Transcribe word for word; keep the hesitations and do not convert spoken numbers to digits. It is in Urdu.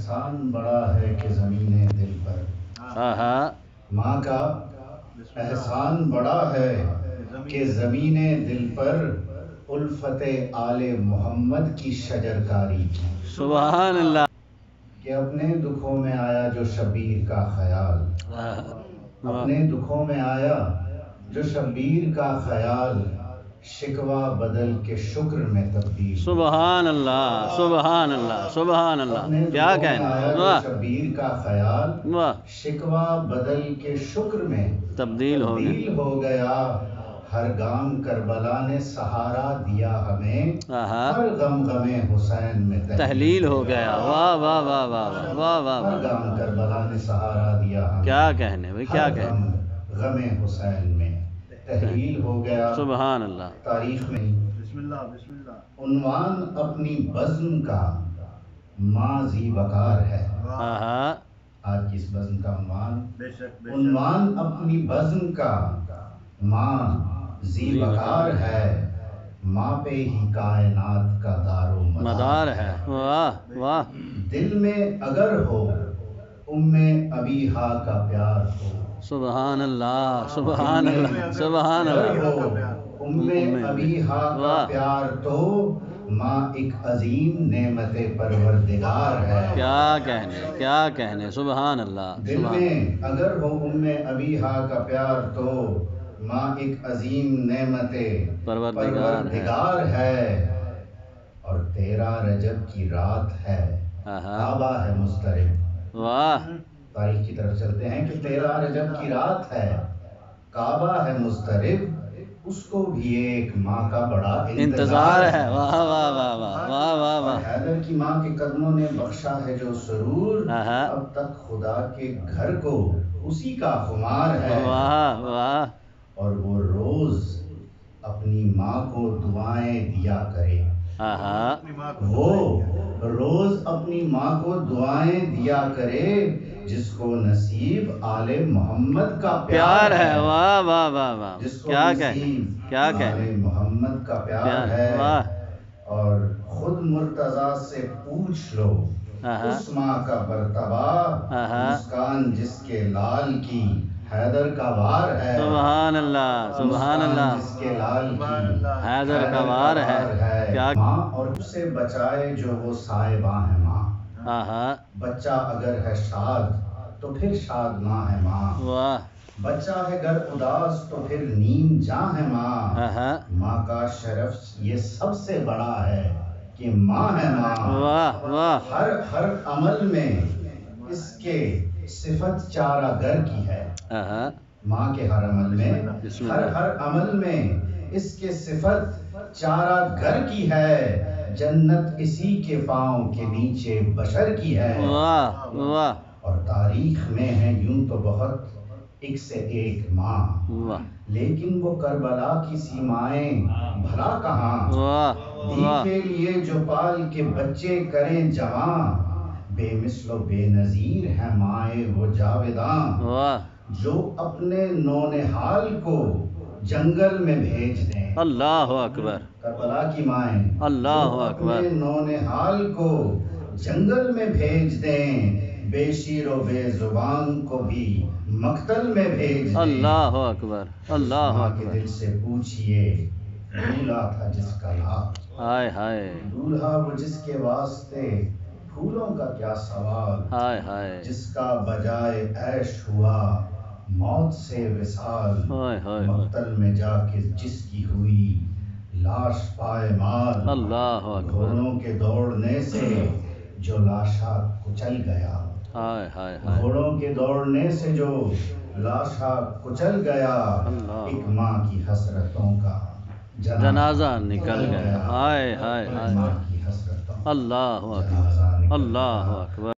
احسان بڑا ہے کہ زمین دل پر، ہاں ماں کا احسان بڑا ہے کہ زمین دل پر الفت آل محمد کی شجرکاری کی۔ سبحان اللہ۔ کہ اپنے دکھوں میں آیا جو شبیر کا خیال، اپنے دکھوں میں آیا جو شبیر کا خیال، شکوہ بدل کے شکر میں تبدیل۔ سبحان اللہ سبحان اللہ سبحان اللہ، کیا کہنا، واہ شبیر کا خیال، واہ، شکوہ بدل کے شکر میں تبدیل ہو گیا۔ تبدیل ہو گیا۔ ہر گام کربلا نے سہارا دیا ہمیں، ہر غم غم حسین میں تحلیل ہو گیا۔ واہ واہ واہ واہ واہ واہ، ہر غم کربلا نے سہارا دیا ہمیں، کیا کہنے بھائی، کیا کہنے، غم حسین میں تحلیل ہو گیا۔ سبحان اللہ۔ تاریخ میں عنوان اپنی بزم کا ماں ذی وقار ہے۔ ہاں، آج کی اس بزم کا عنوان عنوان اپنی بزم کا ماں ذی وقار ہے، ماں پہ ہی کائنات کا دار و مدار ہے۔ واہ واہ، دل میں اگر ہو ام ابیہا کا پیار ہو، سبحان اللہ سبحان اللہ سبحان اللہ، ام ابیہا کا پیار تو ماں ایک عظیم نعمت پروردگار ہے۔ کیا کہنے کیا کہنے، سبحان اللہ۔ دل میں اگر ہو ام ابیہا کا پیار تو ماں ایک عظیم نعمت پروردگار ہے، اور تیرہ رجب کی رات ہے، کعبہ ہے مضطرب۔ واہ، تاریخ کی طرف چلتے ہیں کہ تیرہ رجب کی رات ہے، کعبہ ہے مضطرب، اس کو بھی ایک ماں کا بڑا انتظار ہے۔ واہ واہ واہ واہ واہ واہ واہ، حیدر کی ماں کے قدموں نے بخشا ہے جو سرور، اب تک خدا کے گھر کو اسی کا خمار ہے۔ واہ واہ، اور وہ روز اپنی ماں کو دعائیں دیا کرے، وہ روز اپنی ماں کو دعائیں دیا کرے، جس کو نصیب آل محمد کا پیار ہے۔ واہ واہ واہ واہ، جس کو کیا نصیب کیا آل محمد کا پیار ہے۔ اور خود مرتضیٰ سے پوچھ لو اس ماں کا مرتبہ، مسکان جس کے لال کی حیدر کا وار ہے۔ سبحان اللہ سبحان اللہ، جس کے لال کی حیدر کا وار ہے۔ کیا ماں اور اس سے بچائے جو وہ صاحباں ہے ماں، بچہ اگر ہے شاد تو پھر شاد ماں ہے ماں، واہ، بچہ ہے گر اداس تو پھر نیم جاں ہے ماں۔ ماں کا شرف یہ سب سے بڑا ہے کہ ماں ہے ماں۔ واہ واہ، ہر ہر عمل میں اس کے صفت چارہ گر کی ہے، ماں کے ہر عمل میں ہر ہر عمل میں اس کے صفت چارہ گر کی ہے، جنت اسی کے پاؤں کے نیچے بشر کی ہے۔ واہ واہ، اور تاریخ میں ہے یوں تو بہت ایک سے ایک ماں، لیکن وہ کربلا کی سیمائیں بھلا کہاں، دی کے لیے جو پال کے بچے کریں جوان، بے مثل و بے نظیر ہے مائیں وہ جاویداں، جو اپنے نونہال کو جنگل میں بھیج دیں۔ اللہ اکبر، کربلا کی مائیں اللہ اکبر، اپنے نونہال کو جنگل میں بھیج دیں، بے شیر و بے زبان کو بھی مقتل میں بھیج دیں۔ اللہ اکبر اللہ ماں کے اکبر، دل سے پوچھئے دولہا تھا جس کا لاپ، ہائے ہائے، دولہا وہ جس کے واسطے پھولوں کا کیا سوال، ہائے ہائے، جس کا بجائے عیش ہوا موت سے وصال، مقتل میں جا کے جس کی ہوئی لاش پائے مال، اللہ اکبر، گھوڑوں کے دوڑنے سے جو لاشا کچل گیا، ہائے ہائے ہائے، گھوڑوں کے دوڑنے سے جو لاشا کچل گیا، ایک ماں کی حسرتوں کا جنازہ نکل گیا، ہائے ہائے ہائے، ماں کی حسرتوں کا اللہ اکبر جنازہ نکل اللہ گیا۔ اکبر۔